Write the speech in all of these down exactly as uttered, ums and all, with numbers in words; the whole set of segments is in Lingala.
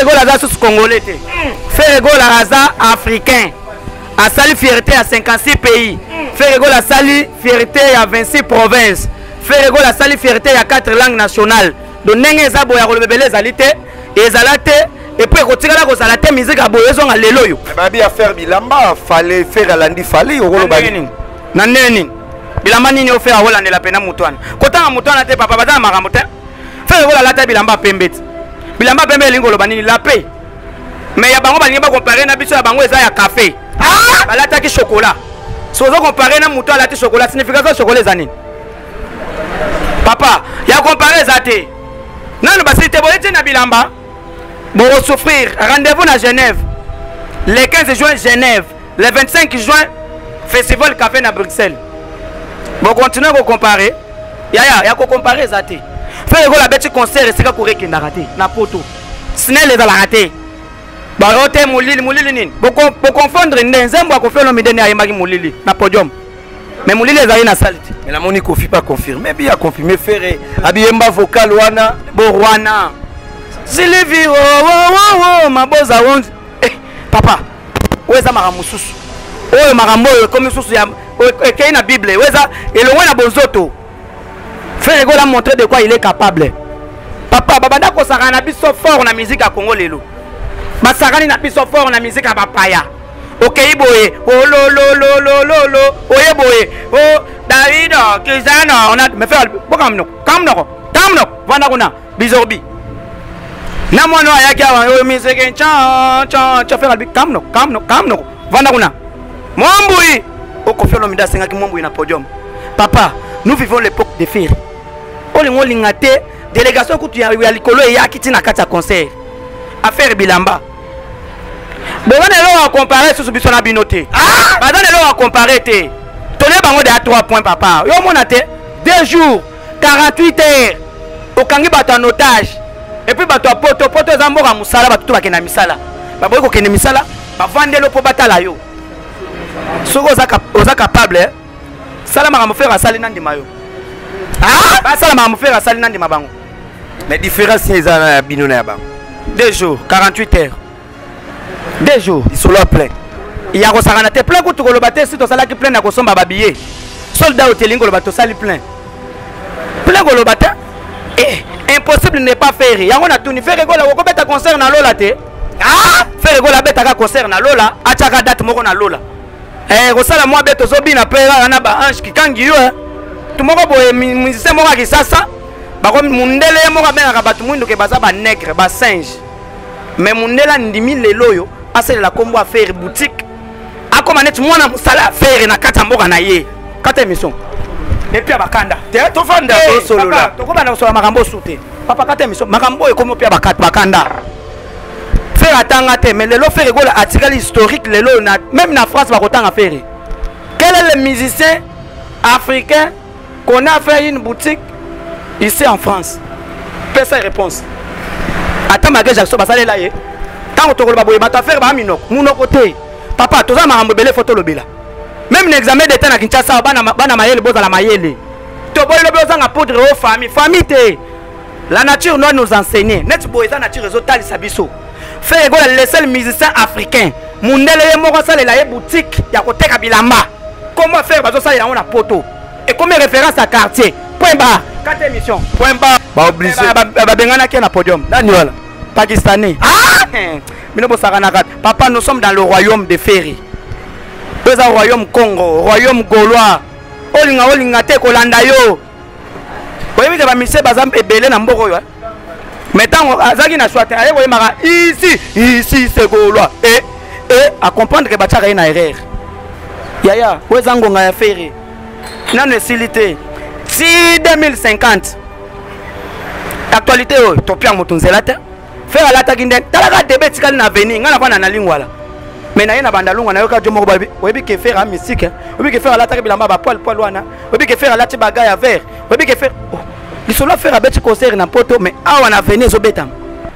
Ferregola aza sous congolais te. Ferregola aza africain. A sali fierté à cinquante-six pays. Ferregola sali fierté à vingt-six provinces. Ferregola sali fierté à quatre langues nationales. Donc nenge za boya ko lebele zalité et zalate et puis kotika la ko zalate musique a boya zo ngalelo yo. Babi a faire bilamba fallait faire alandi fallait yo lo bani. Na neni. Bilamba nini o faire Hollande la pena mutwana. Kotanga mutwana te papa bazana makambo te. Ferregola lata bilamba pembeti. Bilamba pembe lingo lo bani la paix. Mais ya bango balingi ba comparer na biso ya bango eza ya café. Ah! Balata ki chocolat. Si vous comparez na muto alati chocolat, signification chocolat ezani. Papa, ya comparer zate. Nanu basi te boyete na bilamba. Bon souffrir, rendez-vous na Genève. Le quinze juin Genève, le vingt-cinq juin Festival Café na Bruxelles. Bon continuez à comparer. Ya ya, ya ko comparer zate. Fait ko la beti concert esika ko rekenda raté na poto. Snell les la raté. Barote mulili mulili nini boko confondre nzembo akofelo midene ayembaki mulili na podium mais mulili ezali na salle mais la moni kofi pas confirmé bien confirmé faire abiyemba vocal wana bo wana Sylvie oh oh oh maboza wonzi eh papa weza maramususu oyo marambo comme susu ya ekei na bible weza elongwe na bonzoto faire gola montrer de quoi il est capable papa babanda ko sakana biso fort na musique ya Congo lelo basakani na biso fort na musique ya bapaya okay boye oh lo lo lo lo lo lo oye boye oh David Cristiano on a me faire bokam no kam no kam no vanda kuna bizorbi na mwana ayaki awa o musique cha cha cha faire kam no kam no kam no vanda kuna mombui okofelo mida sengaki mombui na podium papa nous vivons l'époque de fer olingo lingate délégation kutu ya likolo ya kitina kata concert affaire bilamba. Bon, on est là à comparer sur ce biso na binoté. Ah! Bah, on est là à comparer te. Tenez bango de à trois points papa. Yo mon ate deux jours, quarante-huit heures. Au kangi bato en otage. Et puis bato poto poto zambora musala bato to bakena misala. Ba boy ko kena misala, ba vandelo po batala yo. Soko oza capable eh. Sala maka faire sali nandi mayo. Ah! Ba sala maka faire sali nandi mabango. Mais différence c'est ça binona ya bango. Deux jours, quarante-huit heures. Deux jours. Ils sont là plein. Il y a des plein pour tout le bateau. Si tu as plein de consommer à babiller. Soldat au téling, le bateau sali plein. Plein pour le bateau. Et impossible de ne pas faire. Il y a un tout. Faire rigolo, on peut être concert dans l'ola. Ah! Faire rigolo, bête à concert dans l'ola. À chaque date, mon dans l'ola. Eh, Rosala, moi, bête aux obis, n'a pas un ange qui kangi. Tout le monde, musicien, moi, qui ça, ça. Par contre, mundele moi, ben, rabat, tout le monde qui basa, ba nègre, ba singe. Mais mundela ndimi le loyo. Assez la combo à faire boutique. A comme anet moi na musala faire na kata mboka na ye. Kata émission. Et puis abakanda. Te to fanda to solo là. To ko bana so makambo souté. Papa kata émission. Makambo e comme puis abakata bakanda. Faire atanga te mais le lo faire gola article historique le lo na même na France ba kotanga faire. Quel est le musicien africain qu'on a fait une boutique ici en France? Fais sa réponse. Attends ma gueule Jackson basale là ye. Tant que tu vas te faire un minok, mon côté. Papa, tu as ma belle photo le bila. Même l'examen d'état à Kinshasa, bana mayele boza la mayele. Tu boy le besoin à poudre aux familles, famille te. La nature doit nous enseigner. Net boy la nature résultat li sabiso. Fait ego le seul musicien africain. Mundele ye moko sale la boutique ya koteka bilamba. Comment faire bazo ça il a on a poto. Et comme référence à quartier. Point barre. Quatre émissions. Point barre. Ba obligé. Ba bengana ki na podium. Dani wala. Pakistanais. Ah! Papa, nous sommes dans le royaume de Ferry. Nous sommes au royaume Congo, royaume Gaulois. Olinga olinga te kolanda yo. Vous voyez que les missions sont belé na mboko yo. Maintenant, azaki na swate, aye voyez mara ici, ici c'est Gaulois. Et et à comprendre que bataka ina erreur. Yaya, vous zangonga ya Ferry. Non necessité. Si deux mille cinquante. Actualité oh, topia mutunzela te. Faire la taginden talaga debe tikali na venir ngana bana na lingwala mais na yena banda lungwa na yoka jomo babi oyebi ke faire musique oyebi ke faire la tagibi lamba ba poil poil wana oyebi ke faire la tibaga ya vert oyebi ke faire li solo faire abeti concert na poto mais awa na venir zo betam.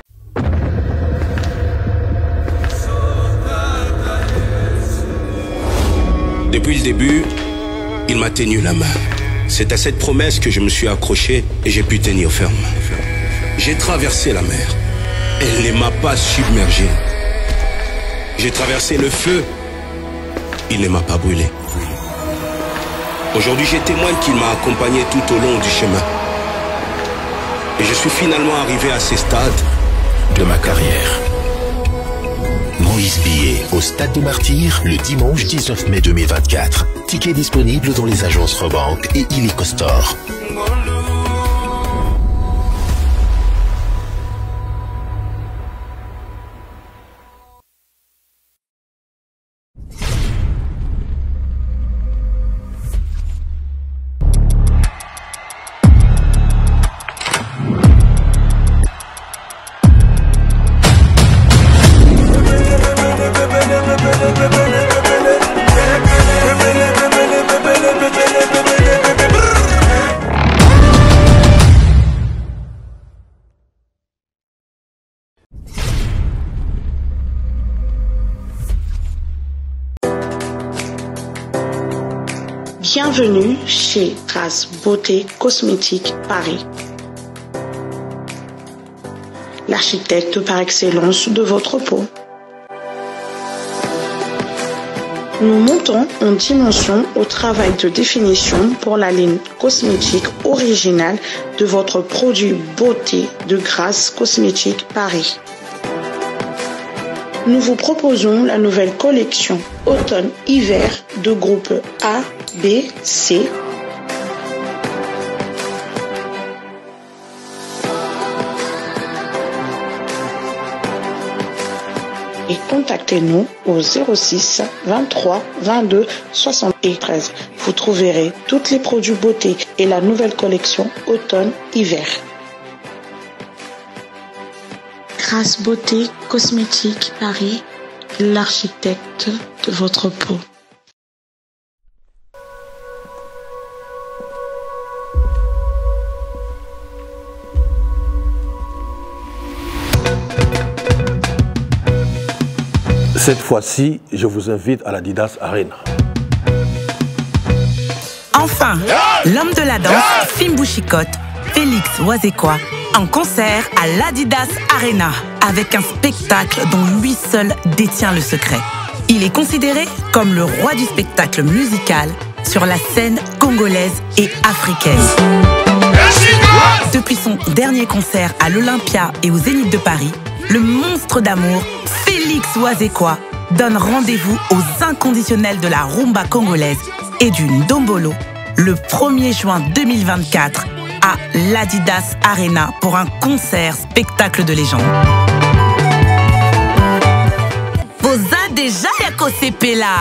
Depuis le début, il m'a tenu la main. C'est à cette promesse que je me suis accroché et j'ai pu tenir ferme. J'ai traversé la mer. Elle ne m'a pas submergé. J'ai traversé le feu. Il ne m'a pas brûlé. Aujourd'hui, je témoigne qu'il m'a accompagné tout au long du chemin. Et je suis finalement arrivé à ce stade de ma carrière. Moïse Billet au Stade des Martyrs le dimanche dix-neuf mai deux mille vingt-quatre. Tickets disponibles dans les agences Rebank et Illico Store. Bienvenue chez Grâce Beauté Cosmétique Paris. L'architecte par excellence de votre peau. Nous montons en dimension au travail de définition pour la ligne cosmétique originale de votre produit beauté de Grâce Cosmétique Paris. Nous vous proposons la nouvelle collection automne-hiver de groupe A, B, C. Et contactez-nous au zéro six vingt-trois vingt-deux soixante-treize. Vous trouverez tous les produits beauté et la nouvelle collection automne-hiver. Grâce Beauté Cosmétique Paris, l'architecte de votre peau. Cette fois-ci, je vous invite à l'Adidas Arena. Enfin, l'homme de la danse, Fimbu Chicotte, Félix Wazekwa, en concert à l'Adidas Arena, avec un spectacle dont lui seul détient le secret. Il est considéré comme le roi du spectacle musical sur la scène congolaise et africaine. Depuis son dernier concert à l'Olympia et au Zénith de Paris, le monstre d'amour, Félix Wazekwa, donne rendez-vous aux inconditionnels de la rumba congolaise et du ndombolo le premier juin deux mille vingt-quatre à l'Adidas Arena pour un concert spectacle de légende. Vous avez déjà yako sepela.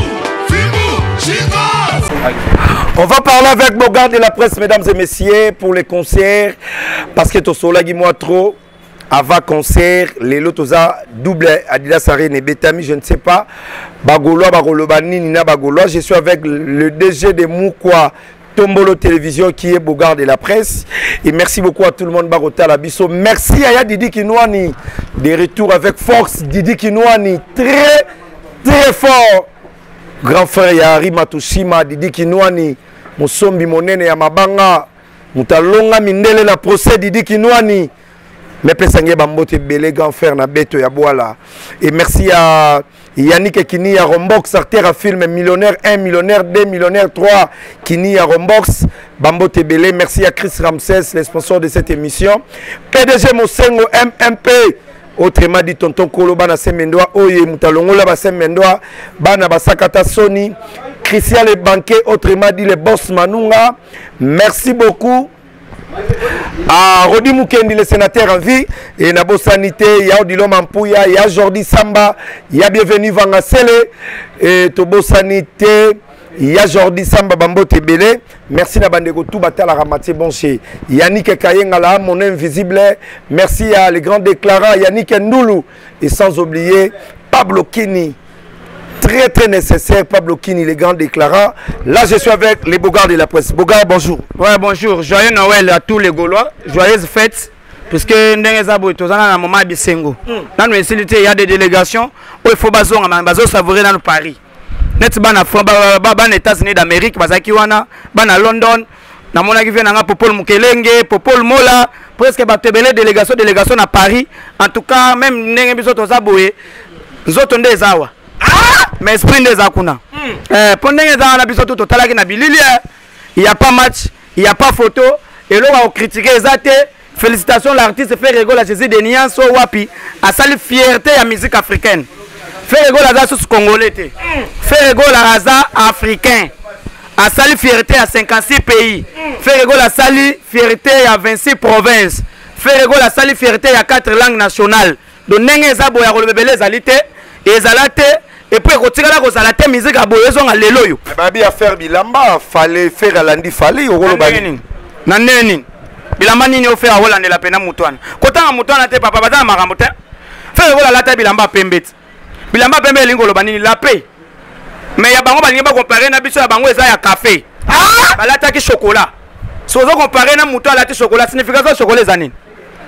On va parler avec Bogard de la presse, mesdames et messieurs, pour les concerts, parce que Tosola moi trop. Avant concert, les lotos a double Adidas Arena et Betami, je ne sais pas. Bagoloa, Bagoloba, Nina Bagoloa. Je suis avec le D G de Moukwa Tombolo Télévision qui est Bogard de la presse. Et merci beaucoup à tout le monde Barota Labisso. Merci à Didi Kinouani. Des retours avec force. Didi Kinouani. Très, très fort. Grand frère Yari Matushima. Didi Kinouani. Mosombi Monene Yamabanga. Moutalonga Mindele la procès Didi Kinouani. Mais Pessangue Bambote Belé, grand frère Nabeto Yaboala. Et merci à Yannick Kini à Rombox, acteur à film millionnaire un, millionnaire deux, millionnaire trois, Kini à Rombox, Bambote Belé. Merci à Chris Ramsès, le sponsor de cette émission. P D G Mosengo M M P. Autrement dit, tonton Kolo Bana Semendoa, Oye Moutalongola Basemendoa, Bana Basakata Sony, Christian le banquier, autrement dit le boss Manunga. Merci beaucoup. Ah, Rodi Moukendi, le sénateur en vie, et Nabo Sanité, il y a Odilo Mampouya, il y a Jordi Samba, il y a Bienvenue Vangasele, et Tobo Sanité, il y a Jordi Samba Bambo Tebele. Merci Nabandego Toubata la Ramati Bonché, Yannick Kayengala, mon invisible. Merci à les grands déclarants, Yannick Ndoulou, et sans oublier Pablo Kini. Très très nécessaire, Pablo Kini, les grands déclarants. Là, je suis avec les Bogards de la presse. Bogard, bonjour. Ouais, bonjour. Joyeux Noël à tous les Gaulois. Joyeuses fêtes. Puisque Ndengezabo est à un moment Bissengo. Dans nos facilités, il y a des délégations où il faut savourer dans Paris. Net ban à États-Unis d'Amérique, Bazakiwana, ban à London, na mona ki vient nga Popol Mukelenge, Popol Mola, presque batebele délégation délégation na Paris. En tout cas, même ndenge biso toza boye, nzoto nde zawa. Ah! Mais esprit nde zakuna. Eh, pour ndenge za na biso to totalaki na bilili, il y a pas match, il y a pas photo et là on va critiquer ezate. Félicitations l'artiste Ferrego la Jésus de Nianso Wapi a sali fierté à musique africaine. Ferrego la sous congolais té. Ferrego la raza africain. A sali fierté à cinquante-six pays. Ferrego la sali fierté à vingt-six provinces. Ferrego la sali fierté à quatre langues nationales. Donc nenge za boya ko lebele zalité et zalate et puis kotika la ko zalate musique a boya zo ngalelo yo. Babi a faire bilamba fallait faire alandi fallait au bani. Na neni. Bilamba nini ofera Hollande la pena mutwana. Kotanga mutwana te papa bazana makambo te. Fere kola lata bilamba pembeti. Bilamba pembe lingo lo banini la paix. Mais ya bango balingi ba comparer na biso ya bango eza ya café. Ah! Balata ki chocolat. Si vous comparez na mutwa la ti chocolat, signification chocolat eza nini?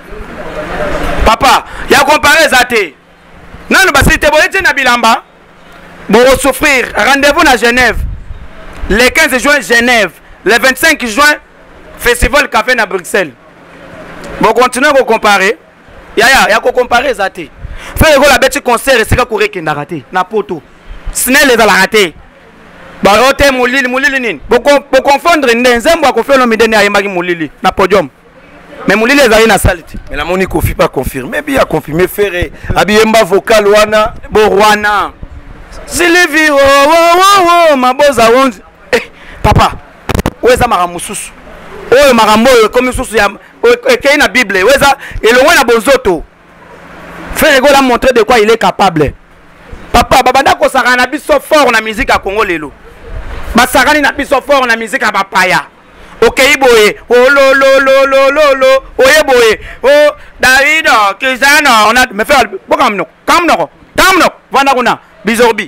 Papa, ya comparer za te. Nanu basi te boyete na bilamba. Bon souffrir. Rendez-vous na Genève. Le quinze juin Genève. Le vingt-cinq juin Festival Café na Bruxelles. Bon, continuez à comparer. Ya ya, ya ko comparer zate. Fait que la bête concert c'est ka courir ki ndaraté na poto. Snell les ala raté. Ba roté mulili mulili nini. Bon pour confondre nzembo ko fait no midene ayembaki mulili na podium. Mais mulili ezali na salite. Mais la moni Kofi pas confirmé, bien confirmé Ferré. Abiyemba vocal wana, bo Rwana. Sylvie oh oh oh maboza wonzi. Eh papa. Weza mara mususu. Oyo makambo oyo comme susu ya ekei na Bible weza elongwe na bonzoto. Ferrego l'a montré de quoi il est capable. Papa babanda ko saka na biso fort na musique à Congo lelo. Ba saka na biso fort na musique à bapaya. Okay boye oh lo lo lo lo lo lo oye boye oh Davido Cristiano on a me faire bokamno kamno kamno vanda kuna bizorbi.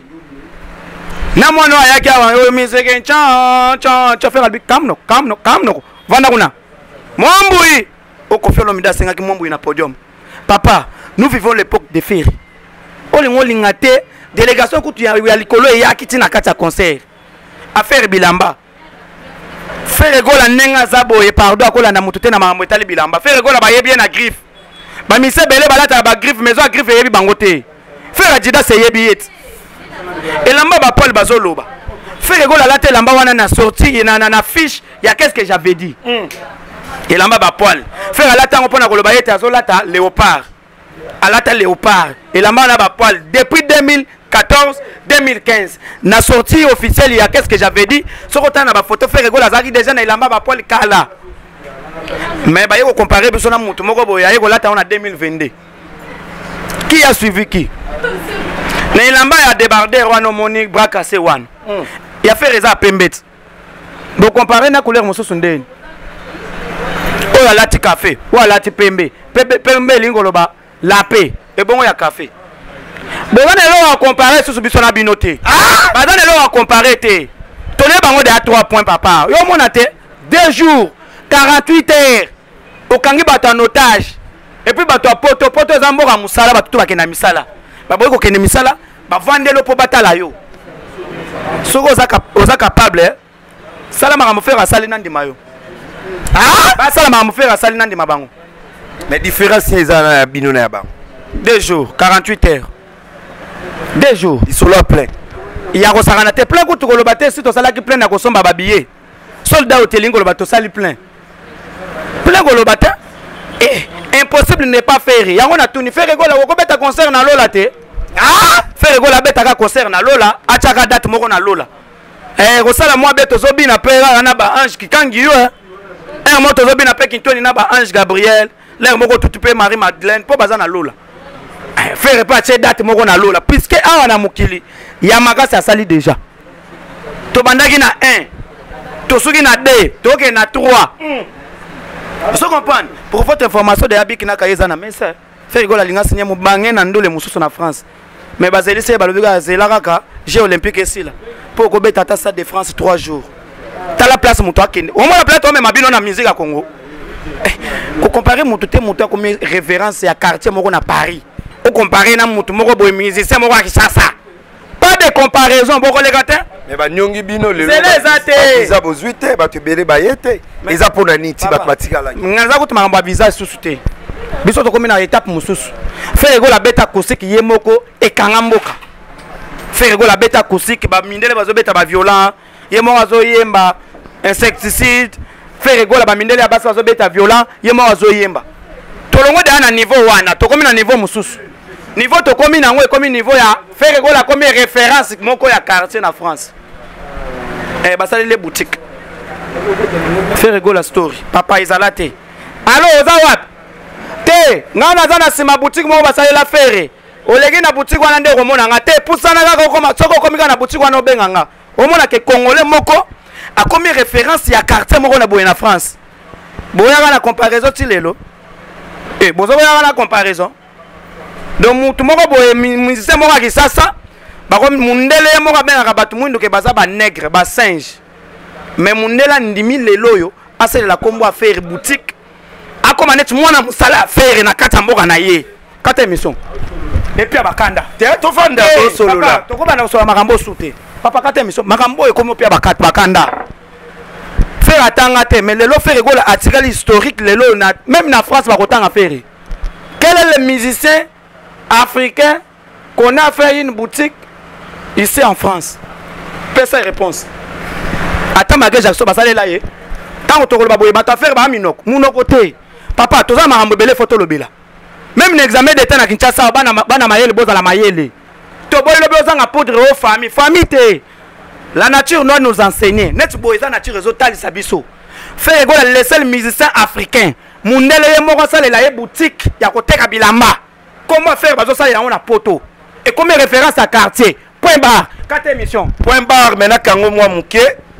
Na mwana ayaki awa oyo musique cha cha cha faire kamno kamno kamno vanda kuna Mombui okofelo mida senga ki Mombui na podium. Papa, nous vivons l'époque des ferry. Olingo lingate délégation kutu ya likolo e ya kiti na kati ya concert. Affaire bilamba. Ferrego la nenga zabo e pardon akola na mutute na makambo etali bilamba. Ferrego la bayebi na griffe. Ba mise bele balata ba griffe maison griffe yebi bangote. Ferra jida se yebi yet. Elamba ba Paul bazoloba. Ferrego la late lamba wana na sorti na na, na fiche ya qu'est-ce que j'avais dit. Mm. Elamba ba Paul. Ferra lata ngopona koloba yete azolata léopard. Alata léopard. Elamba na ba Paul depuis deux mille quatorze deux mille quinze. Na sortie officielle il y a qu'est-ce que j'avais dit. Sokota na ba photo Ferrego la zaki déjà na elamba ba Paul kala. Mais ba yeko comparer biso na mutu moko boya yeko lata on a deux mille vingt-deux. Qui a suivi qui? Na elamba ya débardeur wana Monique bras cassé wana. Mm. Il a fait reza pembet. Bon comparer na couleur mosusu ndeni. Oh la lati café, ou la lati pembe. Pembe pembe lingoloba la paix et bon ya café. Bon on est là à comparer sur biso na binoté. Ah, ba on est là à comparer té. Tonné bango de à trois points papa. Yo mona té deux jours, quarante-huit heures. Okangi bato en otage. Et puis bato poto poto zamboka musala bato ba kena misala. Ba boy ko kena misala, ba vandelo po batala yo. Soko oza capable, sala makambo faire sali nandi mayo. Ah, ba sala makambo faire sali nandi mabango. Mais différence c'est ça binona ya bango. Deux jours, quarante-huit heures. Deux jours. Ils sont là plein. Il y a kosakana te plein ko tukoloba te si to sala ki plein na kosomba ba billet. Soldat hotelingo lo bato sali plein. Plein koloba te. Eh, impossible n'est pas faire. Yango na tuni faire ko la ko beta concert na lola te. Ah, faire ko la beta ka concert na lola, achaka date moko na lola. Eh, ko sala moi beto zobi na pera na ba ange ki kangi yo. Eh, mo to zobi na pe kintoni na ba ange Gabriel. L'air moko tout pe Marie Madeleine po baza na lola. Eh, faire pas che date moko na lola puisque awa na mukili ya makasi asali déjà. To bandaki na un, to suki na deux, to ke na trois. Vous comprenez? Pour votre information de Abiki na Kaïza na messe, faire gola linga signé mu bangé na ndole mususu na France. Mais bazeli se balobika zela kaka, Jeux olympiques ici là. Pour ko beta ta stade de France trois jours. Ta la place muto akende. Au moins la place toi même mabino na musique à Congo. Ko comparer muto te muto comme référence ya quartier moko na Paris. Ko comparer na muto moko boy musicien moko à Kinshasa. Pas de comparaison boko les gars. Mais ba nyongi bino le. C'est les athées. Ils a besoin te ba te belé ba yete. Ils a pour niti ba pratika la. Ngaza ko tuma ba visage susute. Biso to komi na étape mususu. Faire ego la beta kosiki yemoko e kangamboka. Faire ego la beta kosiki ba mindele bazo beta ba violent. Yemo azo yemba insecticide. Faire ego la ba mindele ya basa bazo beta violent. Yemo azo yemba. Tolongo de na niveau wana to komi na niveau mususu. Niveau to komi na ngwe komi niveau ya faire ego la komi référence moko ya quartier na France. Eh basali les boutiques. Faire ego la story. Papa izalate. Allo ozawap. Te ngana za na sima boutique mo basali la faire. Olegi na boutique wana nde komona nga te pusana kaka koma soko komika na boutique wana obenga nga. Omona ke congolais moko a komi référence ya quartier moko na boye na France. Boya na comparaison ti lelo. Eh bozo boya na comparaison. Donc mutu moko boye musicien moko ki sasa bako mundele moko benga batu mwindu ke baza ba nègre ba singe. Mais mundela ndimi lelo yo asele la kombo affaire boutique. Akoma net mwana musala affaire na kata mboka na ye. Kata émission. Et puis abakanda. Te to fanda to solo la. To ko bana solo makambo sute. Papa kata émission makambo e komo pia bakata bakanda. Faire atanga te mais lelo faire gola article historique lelo na même na France ba kotanga faire. Quel est le musicien africain qu'on a fait une boutique ici en France? Personne réponse. Attends ma gueule Jackson basale la ye. Tant to ko ba boye bata faire ba minoko. Munoko te. Papa toza makambo bele photo lobela. Même l'examen d'état na Kinshasa bana bana mayele boza la mayele. To boy lobe ozanga poudre aux famille, famille te. La nature doit nous enseigner. Net boy za nature ezotali sabiso. Fait ego le seul musicien africain. Mundele ye moko sale la ye boutique ya koteka bilamba. Comment faire bazo sale na poto. Et comme référence à quartier. Point barre. Quatre émissions. Point barre maintenant kango moi muke.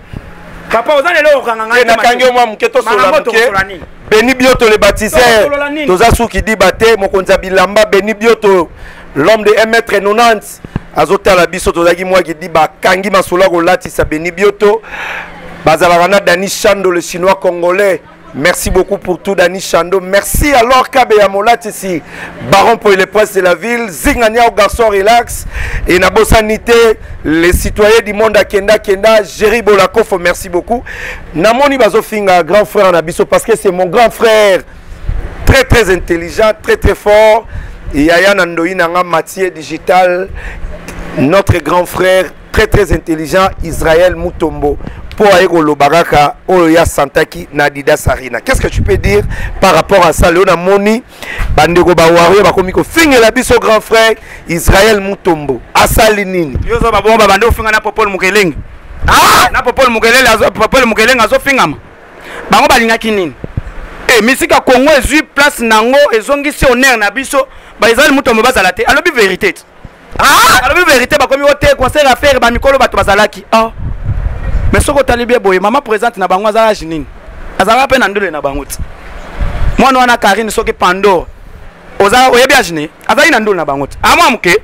Papa ozane lo okanganga na kango moi muke to sola muke. Beni Bioto le baptiseur, Tozasu qui dit bate, Mokonza Bilamba, Beni Bioto, l'homme de un mètre quatre-vingt-dix, Azota la biso, Tozaki moi qui dit ba Kangi Masola Rolati, sa Beni Bioto, Bazalarana Dani Chando, le chinois congolais. Merci beaucoup pour tout, Dani Chando. Merci alors Kabeya Molati ici, baron pour les princes de la ville, Zingania au garçon relax, et Nabosanité, les citoyens du monde à Kenda Kenda, Jerry Bolakofo, merci beaucoup. Namoni Bazofinga, grand frère en Abisso, parce que c'est mon grand frère, très très intelligent, très très fort. Et Yaya Nandoï Nanga Mathieu Digital, notre grand frère, très très intelligent, Israël Mutombo. Pour Aïgolo Baraka, Oya Santaki, Nadida Sarina. Qu'est-ce que tu peux dire par rapport à ça? Léona Moni, Bandego Bawari, Bakomiko, Finge la biso grand frère, Israël Mutombo, Asalinini. Yozo Babomba Bando Finga na Popol Mukeleng. Ah! Na Popol Mukeleng, Popol Mukeleng, Azo Fingam. Bango Balinga Kinin. Eh, Misika Congo est huit place Nango, et Zongi si honneur na biso, ba Israël Mutombo Bazalate. Alors, bi vérité. Ah! Alors, bi vérité, Bakomi Ote, conseil à faire, Bamikolo Batu Bazalaki. Ah! Mais ce que tu as dit, maman présente na bango za jinine. Azara pe na ndule na bango. Mwana wana Karine soki Pandore. Oza oyebi ajine. Azali na ndule na bango. Amwa muke.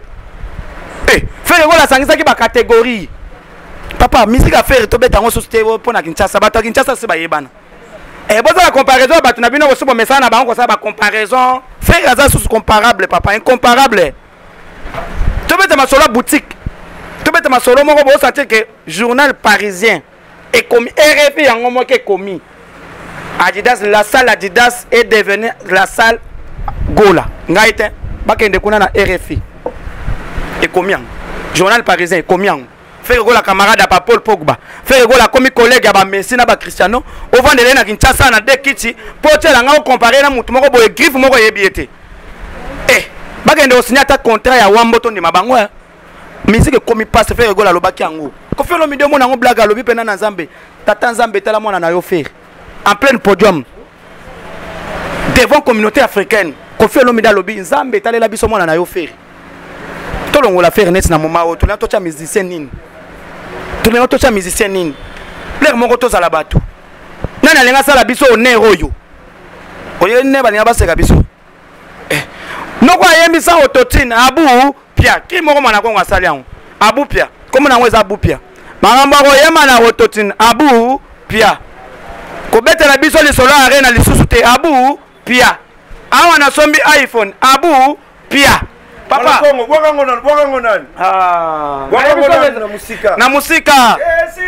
Eh, faire ko la sangisa ki ba catégorie. Papa, musique à faire to beta ngo société po na Kinshasa, ba to Kinshasa se ba yebana. Eh, boza la comparaison ba tu na bino ko so bo message na bango ko sa ba comparaison. Faire aza sous comparable papa, incomparable. To beta ma solo boutique. Tu peux te mettre solo moko bo sentir que journal parisien est commis R F I yango moko est commis. Adidas, la salle Adidas est devenue la salle Gola. Ngaite bakende kuna na R F I. Et combien? Journal parisien est combien? Faire gola camarade à Paul Pogba. Faire gola comme collègue à ba Messi na ba Cristiano. Au vendre na Kinshasa na de kiti pour te la nga comparer na mutu moko boye griffe moko yebiete. Eh, bakende o signer ta contrat ya Wamboto ndi mabango. Musique comme passe faire gola lobaki yango. Ko fait lo mi demo na ngo blaga lobi pena na Nzambe. Tata Nzambe tala mona na yo faire. En plein podium. Devant communauté africaine. Ko fait lo mi da lobi Nzambe tala la biso mona na yo faire. To longo la faire net na moma o to na to cha musicien nini. To na to cha musicien nini. Plaire moko to za la batu. Nana lenga sala biso o ne oyo. Oyo ne ba lenga ba seka biso. Eh. Noko ayembi sa autotune abu Pia, qui m'a dit qu'on va salir Abu Pia, comment on a Abu Pia? Maman yema na autotune Abu Pia. Ko bete la biso li solo arena li susute Abu Pia. Awa na sombi iPhone Abu Pia. Papa. Kongo, boka ngonan, boka ngonan. Ah. Boka ngonan na musika. Na musika. Esi.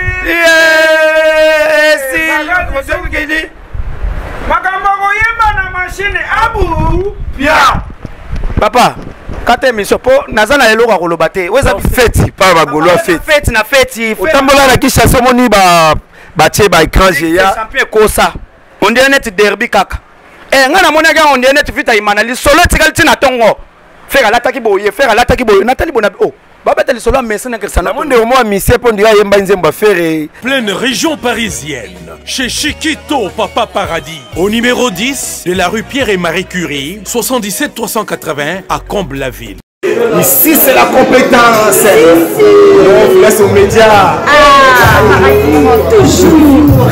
Esi. Makambo koyeba na machine abu. Bien. Papa, kate émission po nazana eloko koloba te. Weza fête, pas ba golo fête. Fête na fête. Otambola na Kinshasa moni ba ba tie ba écran géant. Champion kosa. On dirait net derby kaka. Eh ngana mona ga on dirait net vita imanali solo tikalti na tongo. Faire l'attaque boye, faire l'attaque boye. Nathalie Bonabi. Oh. Baba tali solo messena que ça na monde au moins mission pour dire yemba nzemba faire. Pleine région parisienne, chez Chiquito Papa Paradis, au numéro dix de la rue Pierre et Marie Curie, soixante-dix-sept trois cent quatre-vingts à Comble-la-Ville. Ici c'est la compétence. On vous laisse aux médias. Ah, toujours.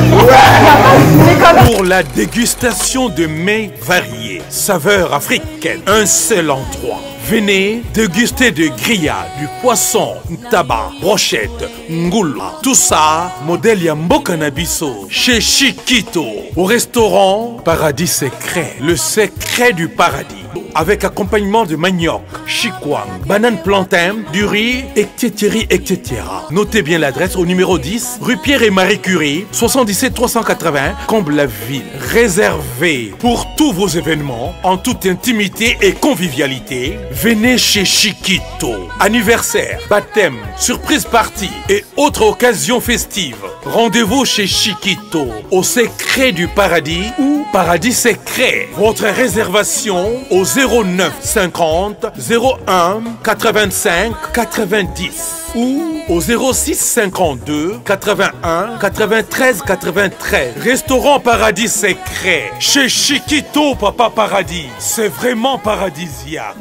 Pour la dégustation de mets variés, saveurs africaines, un seul endroit. Venez déguster de grillades, du poisson, tabac, brochette, ngoula. Tout ça, modèle Yamboka Nabiso, chez Chiquito, au restaurant Paradis Secret, le secret du paradis. Avec accompagnement de manioc, chikwang, banane plantain, du riz, et cetera et cetera. Notez bien l'adresse au numéro dix, rue Pierre et Marie Curie, soixante-dix-sept trois cent quatre-vingts, Comble-la-Ville. Réservé pour tous vos événements, en toute intimité et convivialité, venez chez Chiquito. Anniversaire, baptême, surprise party et autres occasions festives. Rendez-vous chez Chiquito, au secret du paradis ou Paradis Secret. Votre réservation au zéro neuf cinquante zéro un quatre-vingt-cinq quatre-vingt-dix ou au zéro six cinquante-deux quatre-vingt-un quatre-vingt-treize quatre-vingt-treize. Restaurant Paradis Secret chez Chiquito Papa Paradis. C'est vraiment paradisiaque.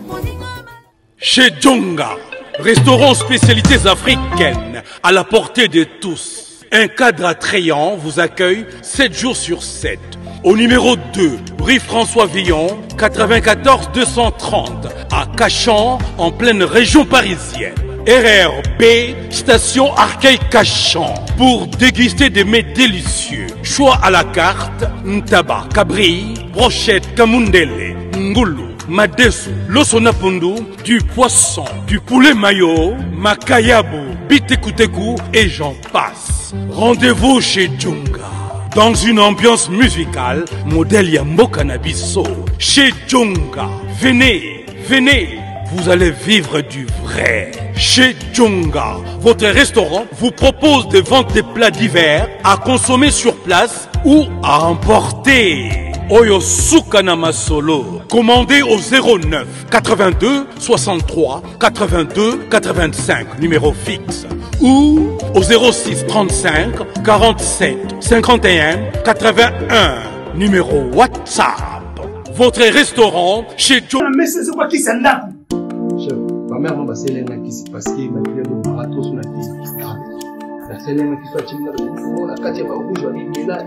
Chez Djonga, restaurant spécialités africaines à la portée de tous. Un cadre attrayant vous accueille sept jours sur sept. Au numéro deux, rue François Villon, quatre-vingt-quatorze deux cent trente, à Cachan, en pleine région parisienne. R R B, station Arcueil-Cachan, pour déguster des mets délicieux. Choix à la carte, ntaba, cabri, brochette, kamundele, ngoulou, madesu, losonapundu, du poisson, du poulet mayo, makayabu, bitekuteku et j'en passe. Rendez-vous chez Djonga. Dans une ambiance musicale, modèle Yamboka Nabiso. Chez Djonga. Venez, venez, vous allez vivre du vrai. Chez Djonga, votre restaurant vous propose de vendre des plats divers à consommer sur place ou à emporter. Oyo Sukanama Solo. Commandez au zéro neuf quatre-vingt-deux soixante-trois quatre-vingt-deux quatre-vingt-cinq, numéro fixe. Ou au zéro six trente-cinq quarante-sept cinquante et un quatre-vingt-un, numéro WhatsApp. Votre restaurant chez John. Mais c'est quoi qui s'en a? Chef, ma mère m'a passé l'un qui s'est passé, ma fille a marathon sur la tête. La seule qui soit timide, la quatrième fois où je vais là.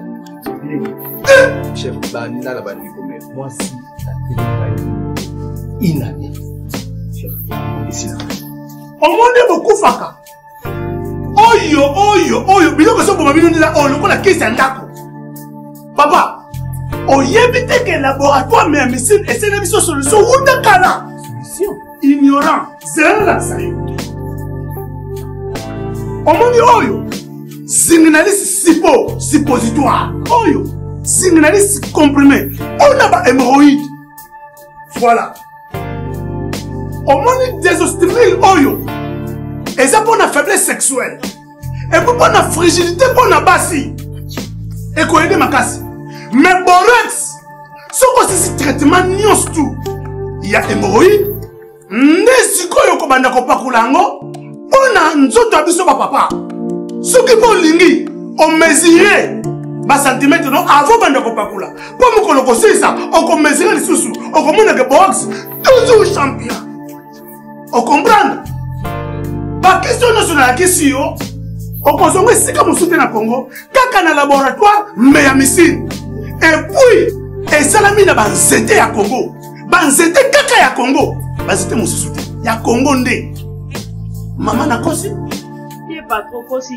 Chef, banina la banni comme moi si la télé inani. Chef, ici là. On m'a beaucoup faka. Oyo, oyo, oyo, bilo que ça pour ma vie, on le connaît qui s'en a. Papa, on y évite que le laboratoire mais médecine et c'est la mission solution ou de cana. Solution. Ignorant, c'est là ça. On m'a dit oyo. Signaliste sipo, suppositoire. Oyo. Signaliste comprimé. On a pas hémorroïde. Voilà. On m'a dit désostimule oyo. Et ça pour la faiblesse sexuelle. Et pour la fragilité pour la bassi. Et qu'on aide ma casse. Mais borex. Ce que c'est traitement nios tout. Il y a hémorroïde. Nesiko yoko banda ko pakulango. On a nzoto abiso papa. Ce qui pour lingi, on mesurait bas centimètre non avant banda ko pakula. Pour me koloko ça, on ko mesurer les sous. On commande que box toujours champion. On comprend? Pas question de la question. On consomme ici comme soutien à Congo. Kaka na laboratoire, mais à missile. Et puis, et salami na banzete à Congo. Banzete kaka ya Congo. Banzete mon soutien. Ya Congo ndé. Maman na kosi. Il est pas trop kosi.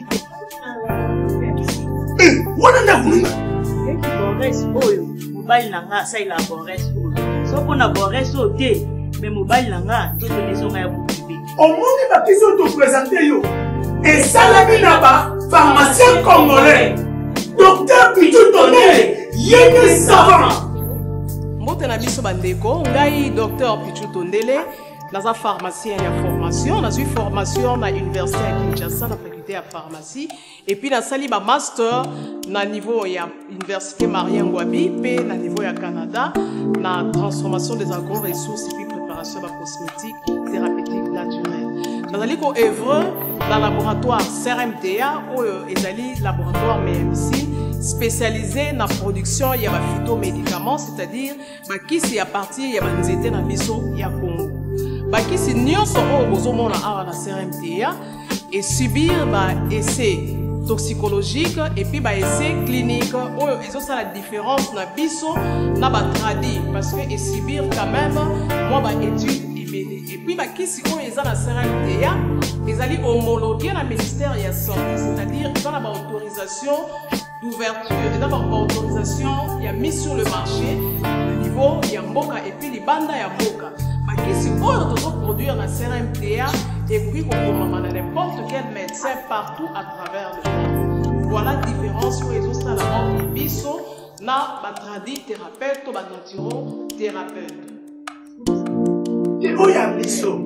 Eh, wana na kununga. Et qui borès oyo. Mobile na nga sa il a borès oyo. So qu'on a borès oyo. Mais mobile langa, tout le maison a occupé. Au monde, il va te présenter yo. Et ça, la binaba, pharmacien congolais. Docteur Pichou Tondele, yéné savant. Mbote na biso bandeko, ngai docteur Pichou Tondele, dans un pharmacien ya formation, dans une formation à l'université à Kinshasa, la faculté à pharmacie, et puis dans sali ba master na niveau ya université Marien Ngouabi, puis na niveau ya Canada, na transformation des agro-ressources et puis préparation de cosmétiques thérapeutiques naturelles. Dans ali ko œuvre dans laboratoire C R M T A ou ezali laboratoire M M C spécialisé dans la production ya ba phytomédicaments, c'est-à-dire ba kisi ya partir ya ba nzete na biso ya Congo. Ba kisi nyonso o bozomona awa na C R M T A et subir ba essai toxicologique et puis ba essai clinique o ils ont ça la différence na biso na ba tradi parce que et subir quand même moi ba étude et puis bah qui si on est dans la C R M T A ils allaient homologuer la ministère de la santé, c'est-à-dire ils ont la autorisation d'ouverture et d'abord autorisation il y a mis sur le marché le niveau il y a mboka et puis les bandes il y a mboka bah qui si on doit produire la C R M T A et puis qu'on commande n'importe quel médecin partout à travers le monde. Voilà la différence où ils ont ça la entre biso na ba tradi thérapeute ou ba naturo thérapeute. Oh, il y a un biseau.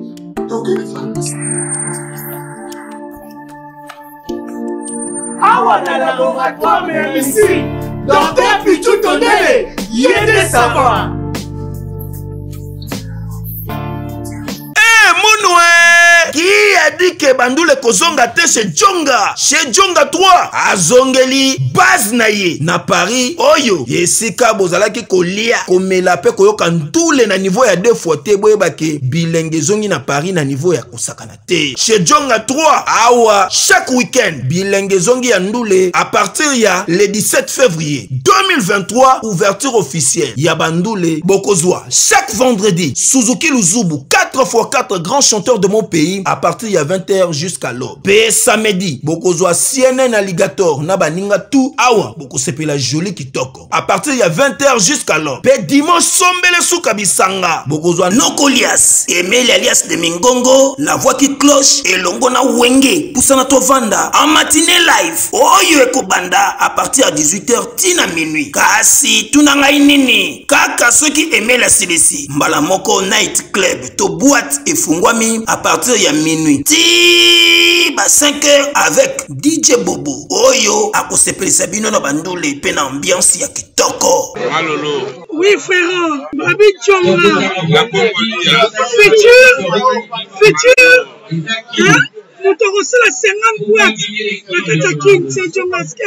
Awa na laboratoire mais ici, docteur Pichou Tondele, yéné savant. Eh, Mounoué! Qui a dit que Bandoule kozonga te chez Djonga? Chez Djonga trois, à Zongeli, base naye, na Paris, oyo, yesika bozalaki kolia, komela pe koyoka ntoule na niveau ya deux fois te, boye bake, bilenge zongi na Paris na niveau ya kosakana te. Chez Djonga trois, awa, chaque week-end, bilenge zongi ya ndoule, à partir ya le dix-sept février deux mille vingt-trois, ouverture officielle, ya Bandoule, Bokozwa, chaque vendredi, Suzuki Luzubu, quatre fois quatre grands chanteurs de mon pays, à partir il y a vingt heures jusqu'à l'aube. P samedi, Bokozwa C N N Alligator, Nabaninga tout, awa, Bokosepe la jolie kitoko. À partir il y a vingt heures jusqu'à l'aube. P dimanche, Sombele Soukabisanga, Bokozwa Nokolias, Emile alias de Mingongo, la voix qui cloche, et Longona Wenge, Poussana Tovanda, en matinée live, Oyo Ekobanda, à partir à dix-huit heures, Tina minuit. Kasi, Tunanga Inini, Kaka ceux qui aimaient la C D C, Mbalamoko Night Club, to boîte et Fungwami, à partir il y a minuit. Ti ba cinq heures avec D J Bobo. Oyo akosepeli sabino na bandole pe na ambiance ya kitoko. Malolo. Oui frère, Babi Tchonga. La Congolia. Futur. Futur. Hein? Nous te reçons la cinquante boîtes. La Katakin, c'est Djongaske.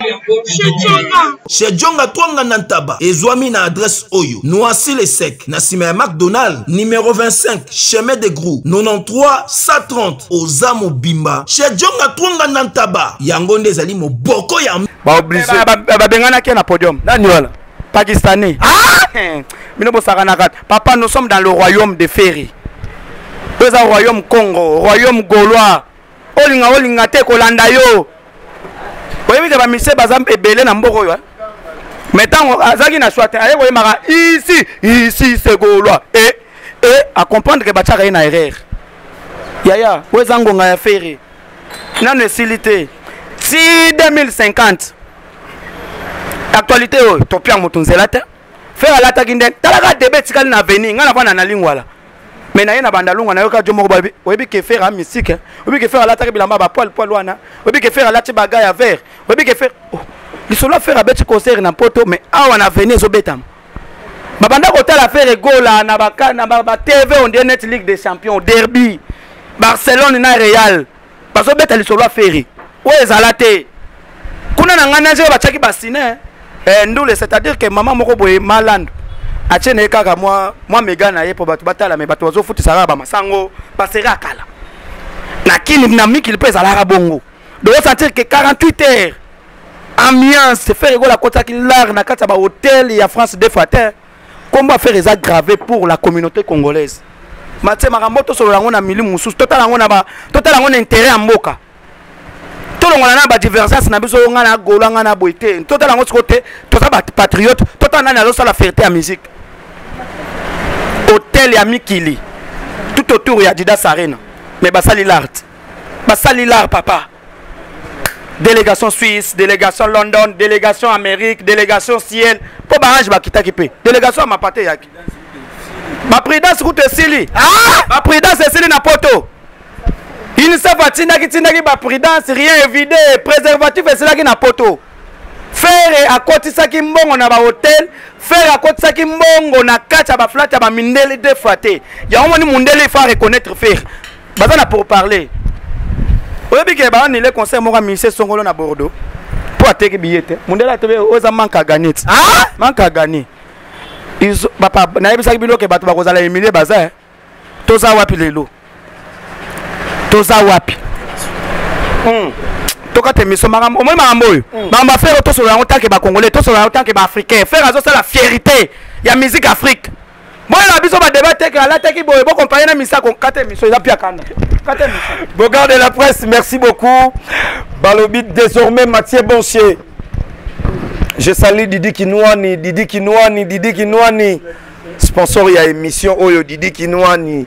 Chez Djonga Twanga Nantaba, Ezwami na adresse Oyo, Noisy les Secs, Nassime McDonald, numéro vingt-cinq, chemin de Grou, quatre-vingt-treize cent trente, Ozamo Bimba. Chez Djonga Twanga Nantaba, Yangonde Zali mo boko ya. Ba obligé. Ba bengana ki na podium. Nani wala? Pakistanais. Ah! Minobo Saranakat. Papa, nous sommes dans le royaume de Ferry. Nous sommes au royaume Congo, royaume Gaulois. Olinga olinga te kolanda yo. Vous voyez, que monsieur Bazam est belé dans Mboko. Maintenant, Azagi n'a choisi. Ici, ici, c'est Gaulois. Et, et à comprendre que Bachara est une erreur. Yaya, où est-ce qu'on a fait? Non, necessité. Si deux mille cinquante, actualité, tu peux en monter la terre. Faire la terre, tu as des bêtises qui sont venues. Tu as des bêtises. Mais na yena bandalunga na yoka jomo babi oyebi ke faire a musique oyebi ke faire la tari bilamba ba poil poil wana oyebi ke faire la tibaga ya vert oyebi ke faire li solo faire a beti concert na poto mais awa na venir zo betam babanda ko tala faire gola na baka na ba T V on dit net Ligue des Champions derby Barcelone na Real bazo beta li solo faire o ezalate kuna na ngana je ba chaki basine eh ndule c'est-à-dire que maman moko boye malande Achene kaka moi moi megana ye po batu batala me batu wazo futi saraba masango pasera kala na kini na miki pesa la bongo de sentir que quarante-huit heures ambiance faire rigoler la kota ki lar na kata ba hôtel ya France deux fois terre comment faire les actes gravés pour la communauté congolaise matema ramboto solo lango na mili mususu total lango na ba total lango na intérêt en mboka tout le monde a ba divergence na biso nga na golanga na boité total lango côté total ba patriote total na na la fierté à musique hôtel ya Mikili tout autour ya Adidas Arena mais basali l'art basali l'art papa délégation Suisse délégation London délégation Amérique délégation Ciel po barrage bakita kipe délégation mapate yaki ma présidence route sili ah ma présidence sili na poto il se fatina ki tinaki ba présidence rien évidé préservatif et cela qui na poto faire akotisaki mbongo na ba hôtel faire akotisaki mbongo na kacha ba flat ba mindele de fraté ya omoni mundele faut reconnaître faire bazana pour parler oyebi ke ba ni le conseil mo ka ministre Songolo na Bordeaux pour ateki billet mundele atebe oza manque à gagner ah manque à gagner ils papa na yebisa ki biloke bato bakozala emilie baza toza wapi lelo toza wapi hmm toka te miso marambo moi marambo mamba faire to solo en tant que ba congolais to solo en tant que ba africain faire azo ça la fierté ya musique Afrique moi la biso ba débattre que la teki boye bo comparer na misa ko kate miso ya pia kana kate miso Bogar de la presse merci beaucoup Balobit désormais Mathieu Bonchier je salue Didi Kinouani Didi Kinouani Didi Kinouani sponsor ya émission Oyo Didi Kinouani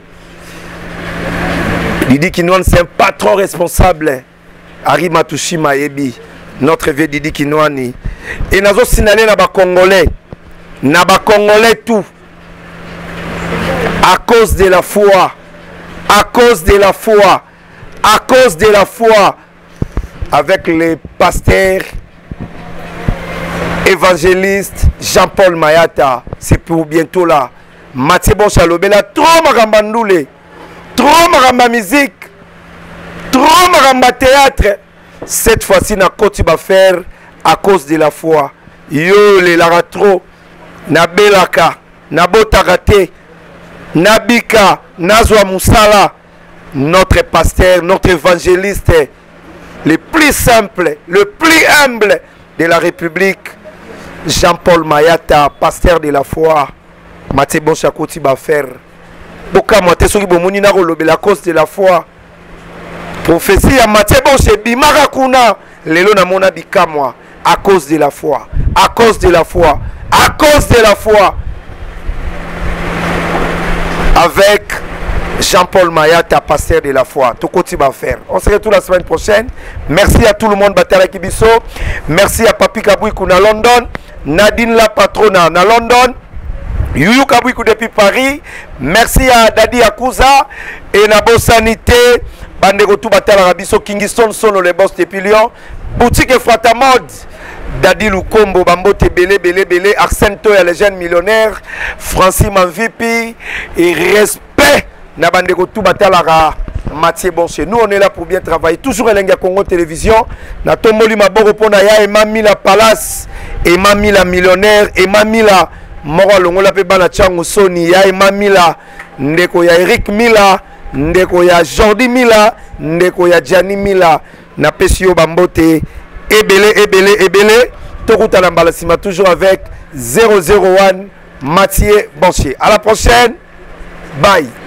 Didi Kinouani c'est un patron responsable Ari Matushi Maebi, notre vieux Didi Kinouani. Et nous avons signalé na ba Congolais, na ba Congolais tout. À cause de la foi, à cause de la foi, à cause de la foi, avec les pasteurs, évangélistes, Jean-Paul Mayata, c'est pour bientôt là. Mathieu Bonchalobela, trop marambandoule, trop maramba musique. Trop maramba théâtre. Cette fois-ci, na koti ba faire à cause de la foi. Yo le lara trop. Na belaka, na botarate, na bika, na zwa musala. Notre pasteur, notre évangéliste, le plus simple, le plus humble de la République, Jean-Paul Mayata, pasteur de la foi. Mathieu Bonchakoti ba faire. Boka mote soki bomoni na rolobe la cause de la foi. Prophétie à Mathieu Bonche Bimara Kuna Lelo Namona Bikamwa à cause de la foi, à cause de la foi, à cause de la foi. Avec Jean-Paul Mayata, pasteur de la foi. Tout côté va faire. On se retrouve la semaine prochaine. Merci à tout le monde Batara Kibiso. Merci à Papi Kabouikou na London, Nadine la patrona na London. Youyou Kabouikou depuis Paris. Merci à Dadi Akouza et Nabo Sanité. Bandeko tout batala rabiso Kingston Sono les boss de Pilion. Boutique Frata Mode. Dadi Lukombo Bambote Belé Belé Belé. Arsène Toya les jeunes millionnaires. Francis Manvipi. Et respect. Na bandeko tout batala Mathieu Bonche. Nous on est là pour bien travailler. Toujours Elenga Congo Télévision. Na Tomboli Maboro Pona ya et Mamila Palace. Et Mamila millionnaire. Et Mamila Moro Longola Pebana Chango Sony. Ya et Mamila Ndeko ya Eric Mila. Ndeko ya Jordi Mila, ndeko ya Gianni Mila, na Pesio Bambote, Ebele, Ebele, Ebele, Tokuta Lambalasima, toujours avec zéro zéro un Mathieu Bonchier. À la prochaine, bye.